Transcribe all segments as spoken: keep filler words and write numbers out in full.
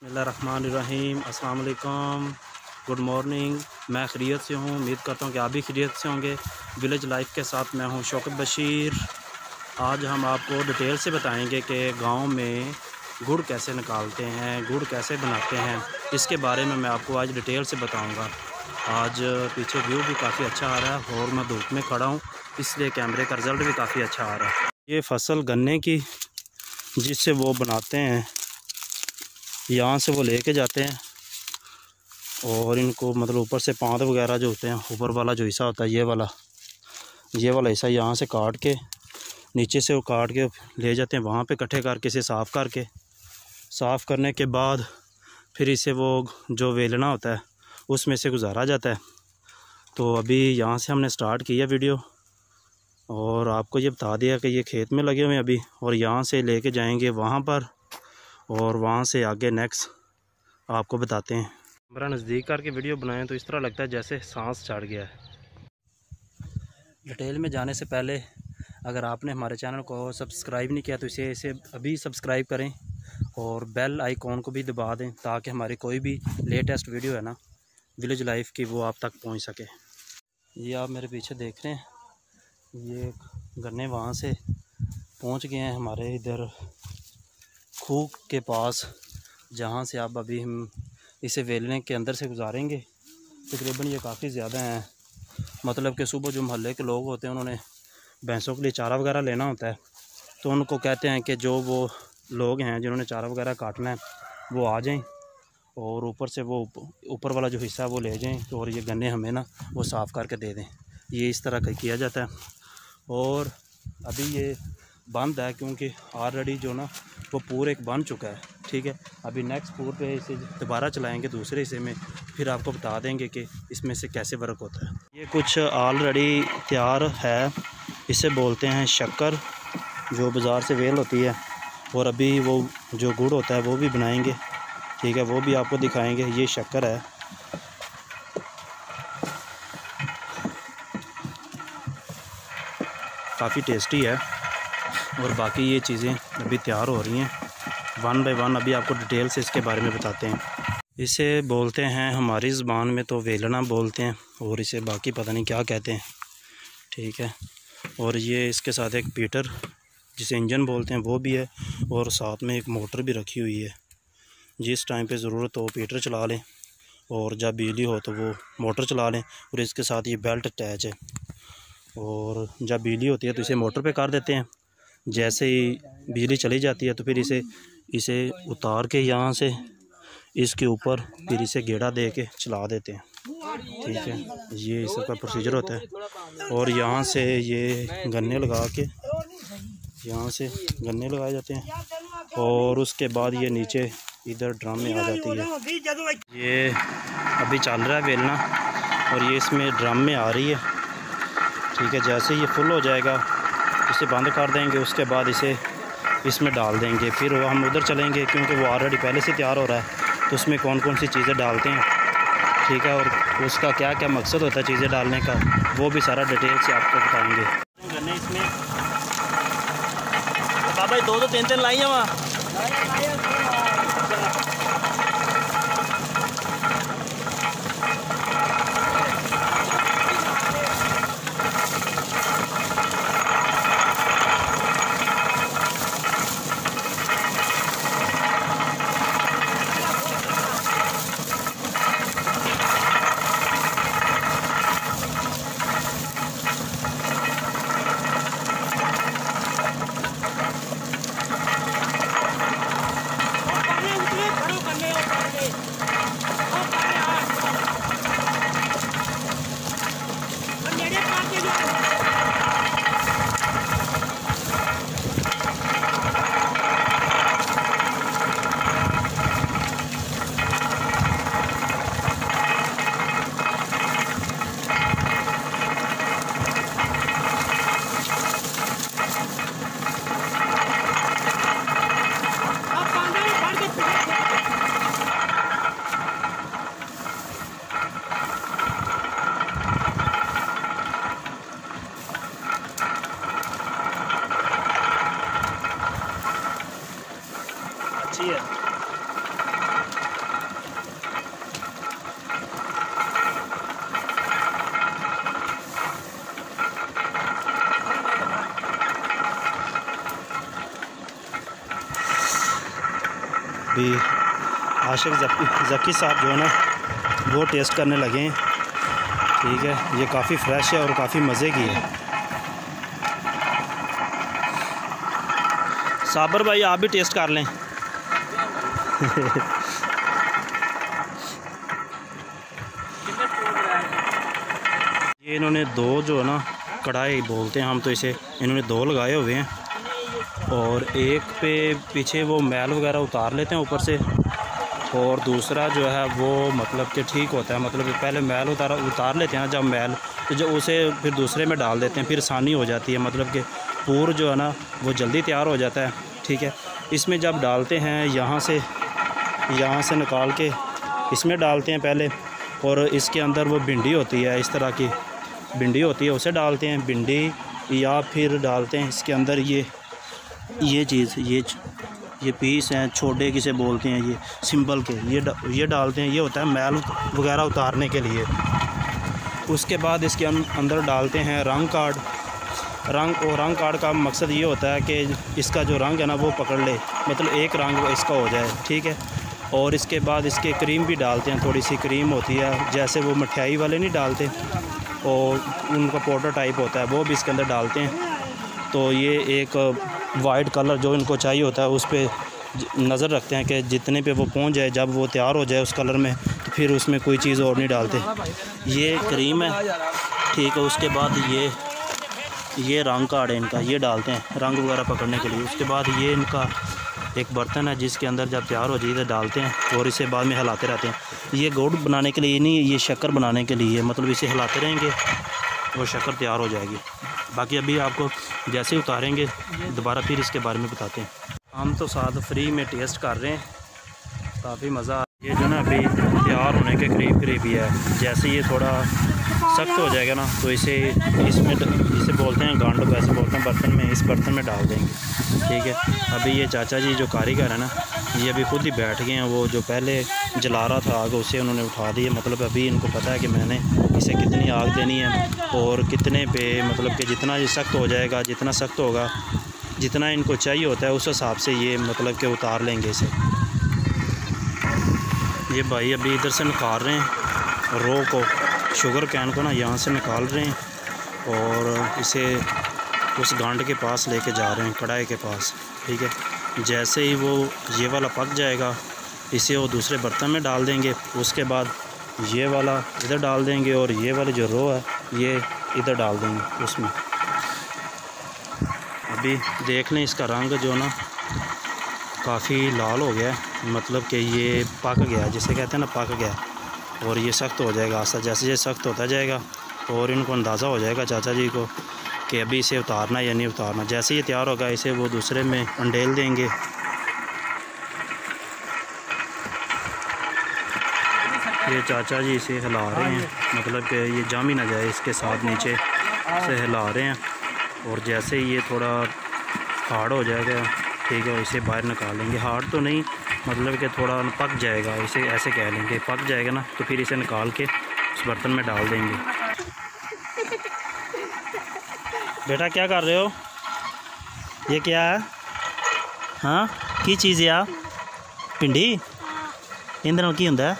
बिस्मिल्लाहिर्रहमानिर्रहीम। अस्सलाम वालेकुम, गुड मॉर्निंग। मैं खैरियत से हूँ, उम्मीद करता हूँ कि आप भी खैरियत से होंगे। विलेज लाइफ के साथ मैं हूँ शौकत बशीर। आज हम आपको डिटेल से बताएंगे कि गांव में गुड़ कैसे निकालते हैं, गुड़ कैसे बनाते हैं, इसके बारे में मैं आपको आज डिटेल से बताऊँगा। आज पीछे व्यू भी काफ़ी अच्छा आ रहा है और मैं धूप में खड़ा हूँ, इसलिए कैमरे का रिज़ल्ट भी काफ़ी अच्छा आ रहा है। ये फसल गन्ने की जिससे वो बनाते हैं, यहाँ से वो लेके जाते हैं और इनको मतलब ऊपर से पाँद वगैरह जो होते हैं, ऊपर वाला जो हिस्सा होता है, ये वाला ये वाला हिस्सा यहाँ से काट के नीचे से वो काट के ले जाते हैं वहाँ पे इकट्ठे करके इसे साफ़ करके साफ़ करने के बाद फिर इसे वो जो वेलना होता है उसमें से गुजारा जाता है। तो अभी यहाँ से हमने स्टार्ट किया वीडियो और आपको ये बता दिया कि ये खेत में लगे हुए हैं अभी, और यहाँ से लेके जाएंगे वहाँ पर और वहाँ से आगे नेक्स्ट आपको बताते हैं। बड़ा नज़दीक करके वीडियो बनाएं तो इस तरह लगता है जैसे सांस चढ़ गया है। डिटेल में जाने से पहले अगर आपने हमारे चैनल को सब्सक्राइब नहीं किया तो इसे इसे अभी सब्सक्राइब करें और बेल आइकॉन को भी दबा दें ताकि हमारी कोई भी लेटेस्ट वीडियो है ना विलेज लाइफ की, वो आप तक पहुंच सके। ये आप मेरे पीछे देख रहे हैं, ये गन्ने वहाँ से पहुंच गए हैं हमारे इधर खूह के पास, जहाँ से आप अभी हम इसे वेलने के अंदर से गुजारेंगे। तकरीबन ये काफ़ी ज़्यादा हैं, मतलब कि सुबह जो मोहल्ले के लोग होते हैं उन्होंने भैंसों के लिए चारा वगैरह लेना होता है, तो उनको कहते हैं कि जो वो लोग हैं जिन्होंने चारा वगैरह काटना है वो आ जाएं और ऊपर से वो ऊपर वाला जो हिस्सा है वो ले जाएं और ये गन्ने हमें ना वो साफ़ करके दे दें। ये इस तरह का किया जाता है और अभी ये बंद है क्योंकि ऑलरेडी जो ना वो पूरे एक बन चुका है। ठीक है, अभी नेक्स्ट पूर पे इसे दोबारा चलाएंगे दूसरे हिस्से में, फिर आपको बता देंगे कि इसमें से कैसे वर्क होता है। ये कुछ ऑलरेडी तैयार है, इसे बोलते हैं शक्कर, जो बाज़ार से वेल होती है, और अभी वो जो गुड़ होता है वो भी बनाएंगे। ठीक है, वो भी आपको दिखाएंगे। ये शक्कर है, काफ़ी टेस्टी है, और बाकी ये चीज़ें अभी तैयार हो रही हैं वन बाय वन। अभी आपको डिटेल से इसके बारे में बताते हैं। इसे बोलते हैं हमारी ज़बान में तो वेलना बोलते हैं और इसे बाकी पता नहीं क्या कहते हैं। ठीक है, और ये इसके साथ एक पीटर जिसे इंजन बोलते हैं वो भी है, और साथ में एक मोटर भी रखी हुई है। जिस टाइम पे ज़रूरत हो पीटर चला लें और जब बिजली हो तो वो मोटर चला लें, और इसके साथ ये बेल्ट अटैच है, और जब बिजली होती है तो इसे मोटर पे कर देते हैं। जैसे ही बिजली चली जाती है तो फिर इसे इसे उतार के यहाँ से इसके ऊपर फिर इसे गेड़ा दे के चला देते हैं। ठीक है, ये इसका प्रोसीजर होता है। और यहाँ से ये गन्ने लगा के यहाँ से गन्ने लगाए जाते हैं और उसके बाद ये नीचे इधर ड्रम में आ जाती है। ये अभी चल रहा है वेलना और ये इसमें ड्रम में आ रही है। ठीक है, जैसे ये फुल हो जाएगा इसे बंद कर देंगे, उसके बाद इसे इसमें डाल देंगे। फिर वो हम उधर चलेंगे क्योंकि वो ऑलरेडी पहले से तैयार हो रहा है, तो उसमें कौन कौन सी चीज़ें डालते हैं, ठीक है, और उसका क्या क्या मकसद होता है चीज़ें डालने का, वो भी सारा डिटेल से आपको बताएंगे। गन्ने इसमें बाबा दो दो तीन तीन लाई है वहाँ। आशिक जकी साहब जो है ना वो टेस्ट करने लगे हैं। ठीक है, ये काफ़ी फ्रेश है और काफ़ी मज़े की है। साबर भाई आप भी टेस्ट कर लें। ये इन्होंने दो जो है ना कढ़ाई बोलते हैं हम तो इसे, इन्होंने दो लगाए हुए हैं और एक पे पीछे वो मैल वगैरह उतार लेते हैं ऊपर से, और दूसरा जो है वो मतलब कि ठीक होता है, मतलब पहले मैल उतार उतार लेते हैं जब मैल, तो जो उसे फिर दूसरे में डाल देते हैं, फिर आसानी हो जाती है, मतलब कि पूर जो है ना वो जल्दी तैयार हो जाता है। ठीक है, इसमें जब डालते हैं यहाँ से यहाँ से निकाल के इसमें डालते हैं पहले, और इसके अंदर वो भिंडी होती है, इस तरह की भिंडी होती है, उसे डालते हैं भिंडी, या फिर डालते हैं इसके अंदर ये ये चीज़ ये ये पीस हैं छोटे किसे बोलते हैं, ये सिंबल के, ये डा, ये डालते हैं, ये होता है मैल वगैरह उतारने के लिए। उसके बाद इसके अंदर डालते हैं रंग कार्ड। रंग और रंग कार्ड का मकसद ये होता है कि इसका जो रंग है ना वो पकड़ ले, मतलब एक रंग इसका हो जाए। ठीक है, और इसके बाद इसके क्रीम भी डालते हैं, थोड़ी सी क्रीम होती है, जैसे वो मिठाई वाले नहीं डालते, और उनका पाउडर टाइप होता है, वो भी इसके अंदर डालते हैं। तो ये एक वाइट कलर जो इनको चाहिए होता है उस पर नज़र रखते हैं कि जितने पे वो पहुंच जाए, जब वो तैयार हो जाए उस कलर में, तो फिर उसमें कोई चीज़ और नहीं डालते। ये क्रीम है। ठीक है, उसके बाद ये ये रंग कार्ड है इनका, ये डालते हैं रंग वगैरह पकड़ने के लिए। उसके बाद ये इनका एक बर्तन है जिसके अंदर जब तैयार हो जाए तो डालते हैं, और इसे बाद में हिलाते रहते हैं। ये गुड़ बनाने के लिए नहीं, ये शक्कर बनाने के लिए, मतलब इसे हिलाते रहेंगे और शक्कर तैयार हो जाएगी। बाकी अभी आपको जैसे उतारेंगे दोबारा फिर इसके बारे में बताते हैं। हम तो साथ फ्री में टेस्ट कर रहे हैं, काफ़ी मज़ा। ये जो ना अभी तैयार होने के करीब करीब ही है, जैसे ये थोड़ा सख्त हो जाएगा ना तो इसे इसमें इसे बोलते हैं गांड, वैसे बोलते हैं बर्तन में, इस बर्तन में डाल देंगे। ठीक है, अभी ये चाचा जी जो कारीगर है ना ये अभी खुद ही बैठ गए हैं, वो जो पहले जला रहा था आग उसे उन्होंने उठा दिया, मतलब अभी इनको पता है कि मैंने इसे कितनी आग देनी है और कितने पे, मतलब कि जितना ये सख्त हो जाएगा, जितना सख्त होगा, जितना इनको चाहिए होता है उस हिसाब से ये मतलब कि उतार लेंगे इसे। ये भाई अभी इधर से निकाल रहे हैं रो को, शुगर कैन को ना यहाँ से निकाल रहे हैं और इसे उस गांड के पास लेके जा रहे हैं, कढ़ाई के पास। ठीक है, जैसे ही वो ये वाला पक जाएगा इसे वो दूसरे बर्तन में डाल देंगे, उसके बाद ये वाला इधर डाल देंगे और ये वाली जो रो है ये इधर डाल देंगे उसमें। अभी देख लें इसका रंग जो ना काफ़ी लाल हो गया है, मतलब कि ये पक गया, जिसे कहते हैं ना पक गया, और ये सख्त हो जाएगा आस्ता, जैसे जैसे सख्त होता जाएगा और इनको अंदाज़ा हो जाएगा चाचा जी को कि अभी इसे उतारना या नहीं उतारना। जैसे ये तैयार होगा इसे वो दूसरे में अंडेल देंगे। ये चाचा जी इसे हिला रहे हैं, मतलब कि ये जाम ही ना जाए, इसके साथ नीचे से हिला रहे हैं, और जैसे ही ये थोड़ा हार्ड हो जाएगा ठीक है इसे बाहर निकालेंगे। हार्ड तो नहीं, मतलब कि थोड़ा पक जाएगा, इसे ऐसे कह लेंगे, पक जाएगा ना तो फिर इसे निकाल के उस बर्तन में डाल देंगे। बेटा क्या कर रहे हो? ये क्या है? हाँ की चीज़ है? आप भिंडी इंदे नाल की हुंदा है?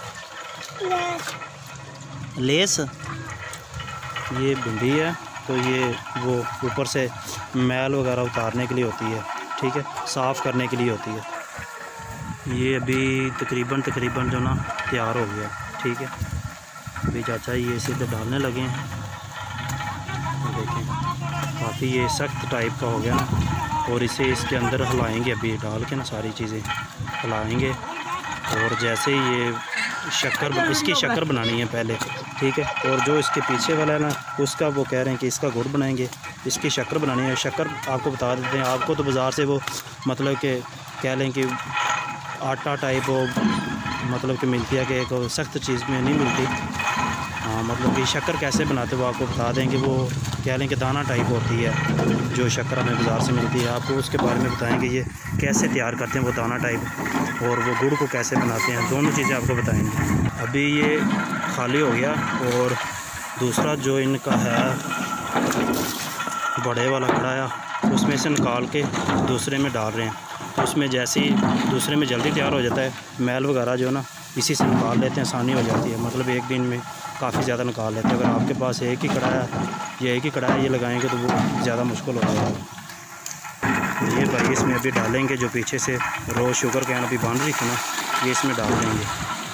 लेस। ये भिंडी है, तो ये वो ऊपर से मैल वगैरह उतारने के लिए होती है। ठीक है, साफ़ करने के लिए होती है। ये अभी तकरीबन तकरीबन जो ना तैयार हो गया। ठीक है, अभी चाचा ये इसे तो डालने लगे हैं, देखें काफ़ी ये सख्त टाइप का हो गया ना, और इसे इसके अंदर हिलाएंगे, अभी डाल के ना सारी चीज़ें हिलाएंगे, और जैसे ही ये शक्कर, इसकी शक्कर बनानी है पहले। ठीक है, और जो इसके पीछे वाला है ना उसका वो कह रहे हैं कि इसका गुड़ बनाएंगे, इसकी शक्कर बनानी है। शक्कर आपको बता देते हैं, आपको तो बाज़ार से वो मतलब कि कह लें कि आटा टाइप वो मतलब कि मिलती है, कि एक सख्त चीज़ में नहीं मिलती। हाँ, मतलब कि शक्कर कैसे बनाते वो आपको बता देंगे, वो कह लें कि दाना टाइप होती है जो शक्कर हमें बाज़ार से मिलती है, आपको उसके बारे में बताएंगे ये कैसे तैयार करते हैं वो दाना टाइप, और वो गुड़ को कैसे बनाते हैं, दोनों चीज़ें आपको बताएंगे। अभी ये खाली हो गया, और दूसरा जो इनका है बड़े वाला कढ़ाया, उसमें से निकाल के दूसरे में डाल रहे हैं। तो उसमें जैसे ही दूसरे में जल्दी तैयार हो जाता है, मैल वगैरह जो है ना इसी से निकाल लेते हैं, आसानी हो जाती है। मतलब एक दिन में काफ़ी ज़्यादा निकाल लेते हैं। अगर आपके पास एक ही कढ़ाया या एक ही कढ़ाया ये लगाएंगे तो वो ज़्यादा मुश्किल हो जाएगा। ये भाई इसमें अभी डालेंगे, जो पीछे से रो शुगर कैन अभी बन रही थी ना, ये इसमें डाल देंगे।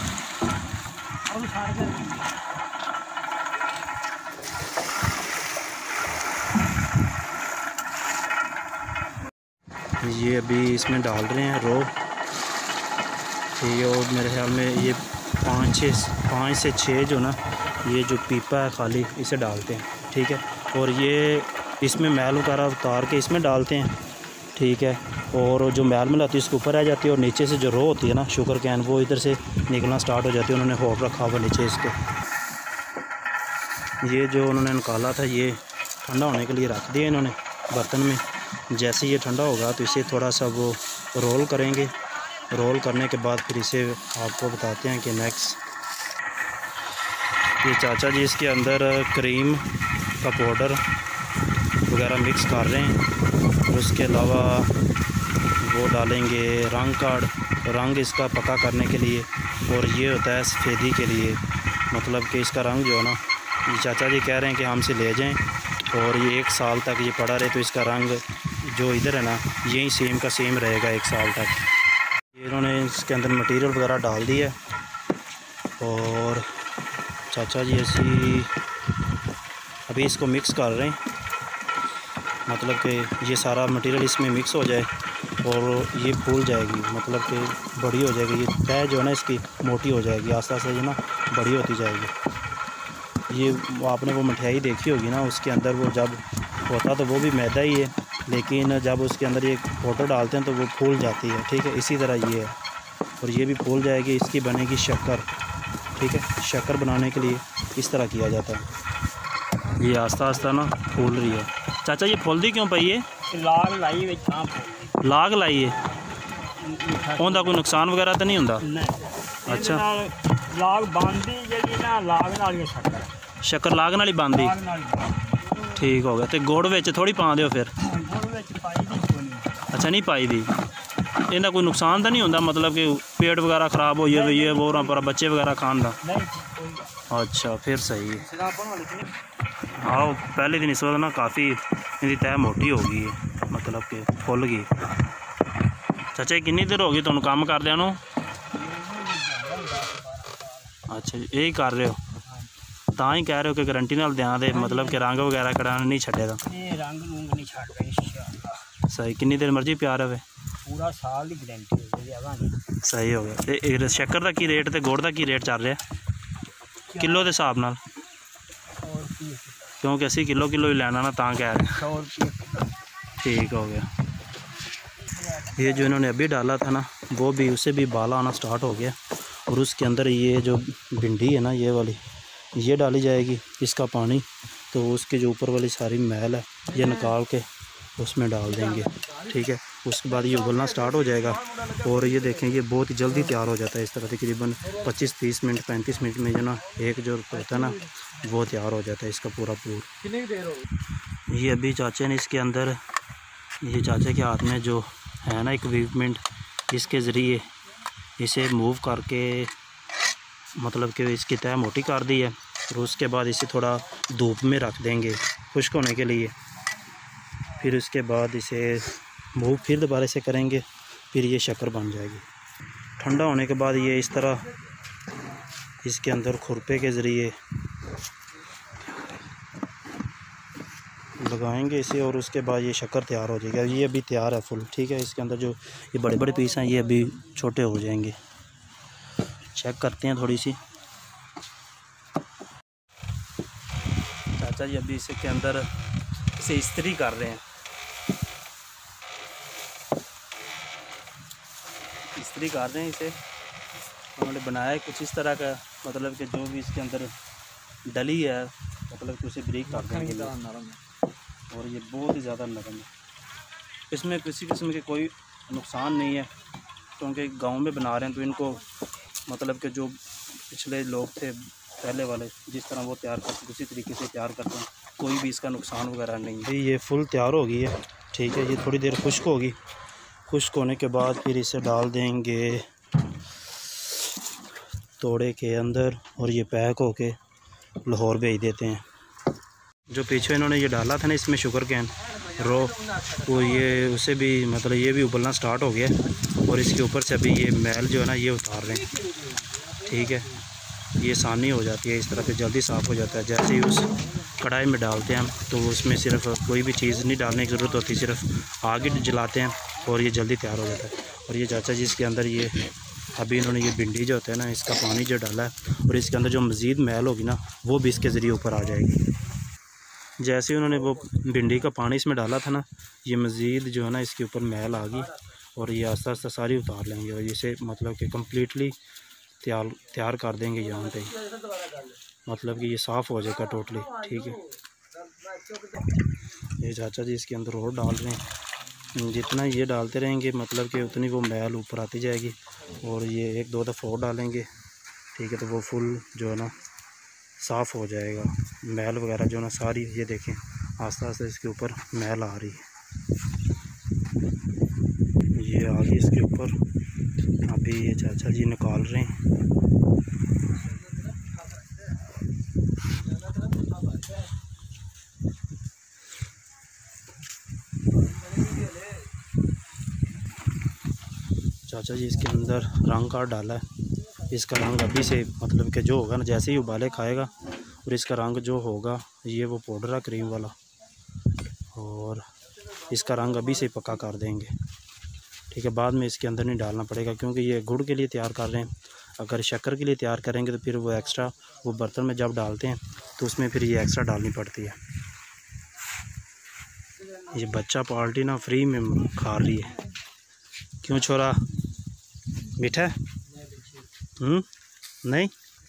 ये अभी इसमें डाल रहे हैं रो। ये और मेरे ख्याल में ये पाँच छः पाँच से छः जो ना ये जो पीपा है खाली इसे डालते हैं, ठीक है। और ये इसमें मैल वगैरह उतार के इसमें डालते हैं, ठीक है। और जो मैल में लाती है इसके ऊपर आ जाती है, और नीचे से जो रो होती है ना शुगर कैन वो इधर से निकलना स्टार्ट हो जाती है। उन्होंने होप रखा हुआ नीचे इसके। ये जो उन्होंने निकाला था ये ठंडा होने के लिए रख दिया इन्होंने बर्तन में। जैसे ये ठंडा होगा तो इसे थोड़ा सा वो रोल करेंगे। रोल करने के बाद फिर इसे आपको बताते हैं कि नेक्स्ट ये चाचा जी इसके अंदर क्रीम का पाउडर वगैरह मिक्स कर रहे हैं। और उसके अलावा वो डालेंगे रंग कार्ड, रंग इसका पका करने के लिए। और ये होता है सफ़ेदी के लिए, मतलब कि इसका रंग जो है ना ये चाचा जी कह रहे हैं कि हमसे ले जाएं और ये एक साल तक ये पड़ा रहे, तो इसका रंग जो इधर है ना यही सेम का सेम रहेगा एक साल तक। ये इन्होंने इसके अंदर मटेरियल वगैरह डाल दिया है और चाचा जी ऐसी अभी इसको मिक्स कर रहे हैं। मतलब कि ये सारा मटेरियल इसमें मिक्स हो जाए और ये फूल जाएगी, मतलब कि बड़ी हो जाएगी। ये तय जो है ना इसकी मोटी हो जाएगी, आस्ता आस्ता जो ना बड़ी होती जाएगी। ये आपने वो मिठाई देखी होगी ना, उसके अंदर वो जब होता तो वो भी मैदा ही है, लेकिन जब उसके अंदर ये पाउडर डालते हैं तो वो फूल जाती है, ठीक है। इसी तरह ये है और ये भी फूल जाएगी, इसकी बनेगी शक्कर, ठीक है। शक्कर बनाने के लिए इस तरह किया जाता है। ये आस्ता आस्ता ना फूल रही है। चाचा ये फूलती क्यों पई है? लाग लाई लाग लाई है, उनका कोई नुकसान वगैरह तो नहीं होता? अच्छा, लाग बांधी जी ना, लाग नाल शक्कर शक्कर लाग नाल ही बांधी, ठीक हो गया। तो गुड़ विच थोड़ी पा दिओ फिर? अच्छा, नहीं पाई दी। इनका कोई नुकसान तो नहीं होता, मतलब कि पेट वगैरह ख़राब हो जाए ये वो पर बच्चे वगैरह खान का? अच्छा, फिर सही है। आओ पहले दिन इस वक्त ना काफ़ी इनकी तय मोटी हो गई है, मतलब कि फुल गई। चाचा जी कितनी देर हो गई तुहानू काम करदियां नू? अच्छा जी, यही कर रहे हो तां ही कह रहे हो कि गारंटी नाल दें दे, मतलब कि रंग वगैरह कढ़ाना नहीं छड्डेगा? रंग रूंग नहीं छड्डदा इंशाअल्लाह। सही, कितनी देर मर्जी प्यार रहे? पूरा साल की गारंटी हो जाएगी। सही हो गया। तो शक्कर का की रेट तो गुड़ का की रेट चल रहा है किलो के हिसाब नाल? क्योंकि असी किलो किलो ही लेना ना, तां कह रहे। ठीक हो गया। ये जो इन्होंने अभी डाला था ना वो भी, उससे भी बाला आना स्टार्ट हो गया। और उसके अंदर ये जो भिंडी है ना ये वाली, ये डाली जाएगी, इसका पानी। तो उसके जो ऊपर वाली सारी मैल है ये निकाल के उसमें डाल देंगे, ठीक है। उसके बाद ये उबलना स्टार्ट हो जाएगा और ये देखें ये बहुत ही जल्दी तैयार हो जाता है। इस तरह तकरीबन पच्चीस तीस मिनट पैंतीस मिनट में जो ना एक जो होता है ना वो तैयार हो जाता है इसका पूरा पूर। ये अभी चाचे ने इसके अंदर, ये चाचे के हाथ में जो है ना इक्विपमेंट, इसके ज़रिए इसे मूव करके मतलब कि इसकी तय मोटी कर दी है। और उसके बाद इसे थोड़ा धूप में रख देंगे खुश्क होने के लिए। फिर उसके बाद इसे मूव फिर दोबारा से करेंगे, फिर ये शक्कर बन जाएगी। ठंडा होने के बाद ये इस तरह इसके अंदर खुरपे के ज़रिए लगाएंगे इसे और उसके बाद ये शक्कर तैयार हो जाएगा। ये अभी तैयार है फुल, ठीक है। इसके अंदर जो ये बड़े बड़े पीस हैं ये अभी छोटे हो जाएंगे। चेक करते हैं थोड़ी सी। चाचा जी अभी इसके अंदर इसे इस्त्री कर रहे हैं, इस्त्री कर रहे हैं इसे। उन्होंने बनाया कुछ इस तरह का, मतलब कि जो भी इसके अंदर डली है मतलब कि उसे ब्रेक कर देंगे। और ये बहुत ही ज़्यादा नरम है, इसमें किसी किस्म के कोई नुकसान नहीं है क्योंकि गांव में बना रहे हैं। तो इनको मतलब कि जो पिछले लोग थे पहले वाले जिस तरह वो तैयार करते उसी तरीके से तैयार करते हैं। कोई भी इसका नुकसान वगैरह नहीं है। ये फुल तैयार हो गई है, ठीक है। ये थोड़ी देर खुश्क होगी, खुश्क होने के बाद फिर इसे डाल देंगे तोड़े के अंदर और ये पैक होके लाहौर भेज देते हैं। जो पीछे इन्होंने ये डाला था ना इसमें शुगर कैन रो, तो ये उसे भी मतलब ये भी उबलना स्टार्ट हो गया और इसके ऊपर से अभी ये मैल जो है ना ये उतार रहे हैं, ठीक है। ये आसानी हो जाती है, इस तरह से जल्दी साफ़ हो जाता है। जैसे ही उस कढ़ाई में डालते हैं तो उसमें सिर्फ कोई भी चीज़ नहीं डालने की ज़रूरत होती, सिर्फ आग ही जलाते हैं और ये जल्दी तैयार हो जाता है। और ये चाचा जी इसके अंदर ये अभी इन्होंने ये भिंडी जो होता है ना इसका पानी जो डाला है और इसके अंदर जो मज़ीद मैल होगी ना वो भी इसके ज़रिए ऊपर आ जाएगी। जैसे उन्होंने वो भिंडी का पानी इसमें डाला था ना, ये मज़ीद जो है ना इसके ऊपर मैल आ गई और ये आस्ता आस्ता सारी उतार लेंगे और इसे मतलब कि कम्प्लीटली तैयार तैयार कर देंगे यहाँ पे, मतलब कि ये साफ़ हो जाएगा टोटली, ठीक है। ये चाचा जी इसके अंदर और डाल रहे हैं, जितना ये डालते रहेंगे मतलब कि उतनी वो मैल ऊपर आती जाएगी और ये एक दो दफ़ा और डालेंगे, ठीक है। तो वो फुल जो है ना साफ़ हो जाएगा, मैल वगैरह जो ना सारी, ये देखें आस्ता आस्ता इसके ऊपर मैल आ रही है, ये आ गई इसके ऊपर। अभी ये चाचा जी निकाल रहे हैं। चाचा जी इसके अंदर रंग काट डाला है, इसका रंग अभी से मतलब कि जो होगा ना जैसे ही उबाले खाएगा और इसका रंग जो होगा ये वो पाउडर है क्रीम वाला, और इसका रंग अभी से पक्का कर देंगे, ठीक है। बाद में इसके अंदर नहीं डालना पड़ेगा क्योंकि ये गुड़ के लिए तैयार कर रहे हैं। अगर शक्कर के लिए तैयार करेंगे तो फिर वो एक्स्ट्रा वो बर्तन में जब डालते हैं तो उसमें फिर ये एक्स्ट्रा डालनी पड़ती है। ये बच्चा पार्टी ना फ्री में खा रही है, क्यों छोरा मीठा है? हम्म नहीं,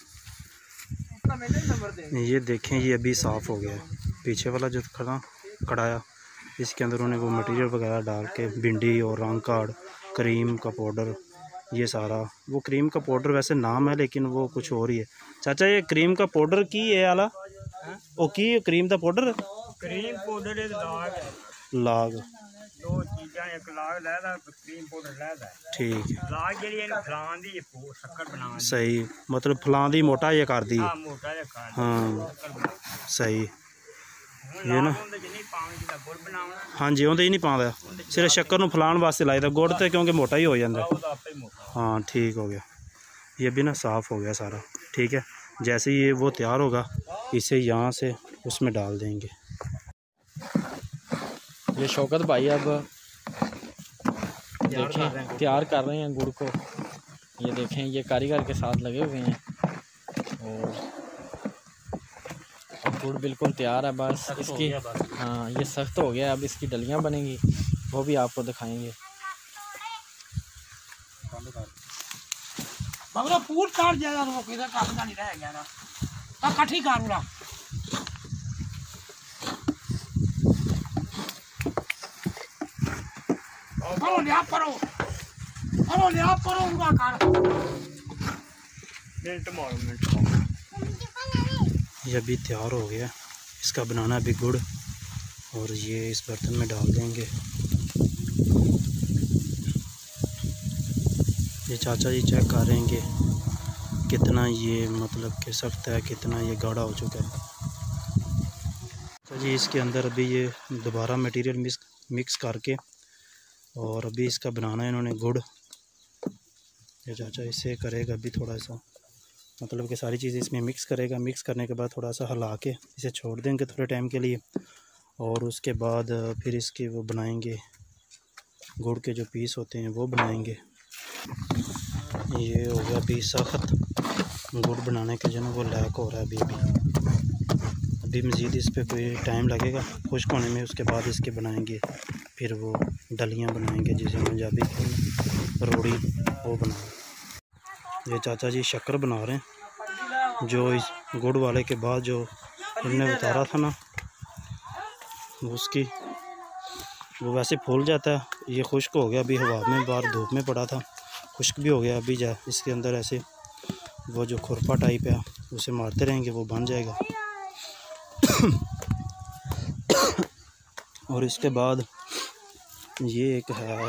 ये देखें ये अभी साफ़ हो गया है। पीछे वाला जो खड़ा कढ़ाया इसके अंदर उन्होंने वो मटेरियल वगैरह डाल के भिंडी और रंग काड़ क्रीम का पाउडर, ये सारा वो क्रीम का पाउडर वैसे नाम है लेकिन वो कुछ और ही है। चाचा ये क्रीम का पाउडर की है आला ओ की क्रीम का पाउडर क्रीम पाउडर लाग लाग दो चीज़ां, एक लाग लैदा क्रीम पाउडर लैदा, ठीक है। लाग जेह्ड़ी इहनूं फलाण दी शक्कर बनाण दी, सही मतलब फलां दी मोटा ये कर दी, हां मोटा जिहा कर हाँ सही। ये ना गुड़ बनावना, हाँ जी ਉਹਦੇ ही नहीं पाਉਂਦਾ, सिर्फ शक्कर ਨੂੰ फलाण वास्ते लाइदा, गुड़ तो क्योंकि मोटा ही हो जाता है। हाँ ठीक हो गया, ये भी ना साफ़ हो गया सारा, ठीक है। जैसे ही ये वो तैयार होगा इसे यहाँ से उसमें डाल देंगे। ये शौकत भाई अब देखें तैयार कर रहे हैं गुड़ को, ये देखें ये कारीगर के साथ लगे हुए हैं और अब गुड़ बिल्कुल तैयार है। बस इसकी हाँ ये सख्त हो गया, अब इसकी डलियाँ बनेंगी वो भी आपको दिखाएंगे। मगर पूर काट जाएगा वो किधर काटना नहीं रह गया ना, तो कठी काटूंगा। करो लिया करो करो लिया करो उनका कार मिनट मारो मिनट। ये अभी तैयार हो गया, इसका बनाना अभी गुड़ और ये इस बर्तन में डाल देंगे। ये चाचा जी चेक कर रहे हैं कि कितना ये मतलब कि सख्त है, कितना ये गाढ़ा हो चुका है। चाचा जी इसके अंदर अभी ये दोबारा मटेरियल मिक्स मिक्स करके और अभी इसका बनाना है इन्होंने गुड़। ये चाचा इसे करेगा अभी थोड़ा सा मतलब कि सारी चीज़ें इसमें मिक्स करेगा, मिक्स करने के बाद थोड़ा सा हिला के इसे छोड़ देंगे थोड़े टाइम के लिए और उसके बाद फिर इसके वो बनाएंगे गुड़ के जो पीस होते हैं वो बनाएंगे। ये हो गया अभी सख्त गुड़ बनाने के जो ना वो लैक हो रहा है अभी अभी अभी मज़ीद इस पर कोई टाइम लगेगा खुश्क होने में, उसके बाद इसके बनाएंगे फिर वो डलियाँ बनाएंगे जिसे पंजाबी की रोड़ी वो बनाएंगे। ये चाचा जी शक्कर बना रहे हैं, जो इस गुड़ वाले के बाद जो इन्होंने उतारा था ना उसकी वो वैसे फूल जाता है, ये खुश्क हो गया अभी हवा में बाहर धूप में पड़ा था, खुश्क भी हो गया अभी। जा इसके अंदर ऐसे वो जो खुरपा टाइप है उसे मारते रहेंगे वो बन जाएगा। और इसके बाद ये एक है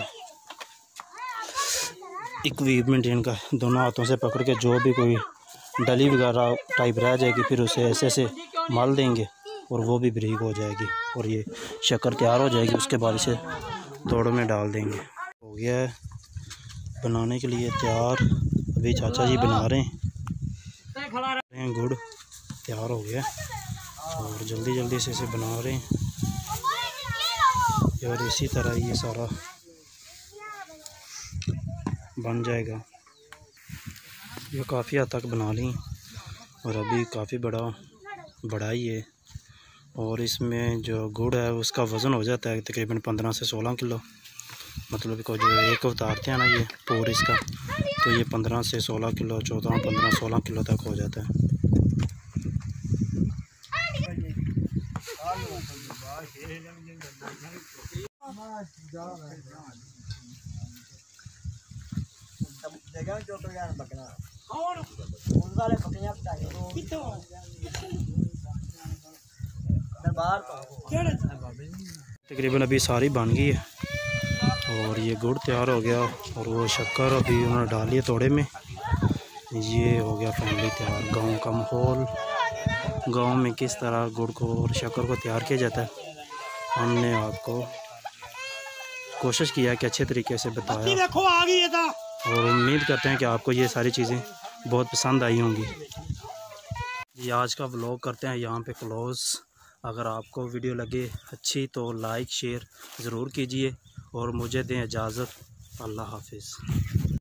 इक्विपमेंट इनका, दोनों हाथों से पकड़ के जो भी कोई डली वगैरह टाइप रह जाएगी फिर उसे ऐसे ऐसे मल देंगे और वो भी ब्रीक हो जाएगी और ये शक्कर तैयार हो जाएगी। उसके बाद इसे तोड़ों में डाल देंगे। हो गया है बनाने के लिए तैयार। अभी चाचा जी बना रहे हैं, गुड़ तैयार हो गया और जल्दी जल्दी से इसे बना रहे हैं और इसी तरह ये सारा बन जाएगा। ये काफ़ी हद तक बना ली और अभी काफ़ी बड़ा बड़ा ही है और इसमें जो गुड़ है उसका वज़न हो जाता है तकरीबन पंद्रह से सोलह किलो। मतलब को जो एक उतारते हैं ना ये पूर इसका, तो ये पंद्रह से सोलह किलो, चौदह पंद्रह सोलह किलो तक हो जाता है। तकरीबन अभी सारी बन गई है और ये गुड़ तैयार हो गया और वो शक्कर अभी उन्होंने डाली है तोड़े में। ये हो गया फैमिली तैयार। गांव का माहौल, गांव में किस तरह गुड़ को और शक्कर को तैयार किया जाता है हमने आपको कोशिश किया कि अच्छे तरीके से बताया और उम्मीद करते हैं कि आपको ये सारी चीज़ें बहुत पसंद आई होंगी। ये आज का व्लॉग करते हैं यहाँ पे क्लोज़। अगर आपको वीडियो लगे अच्छी तो लाइक शेयर ज़रूर कीजिए और मुझे दें इजाज़त। अल्लाह हाफिज़।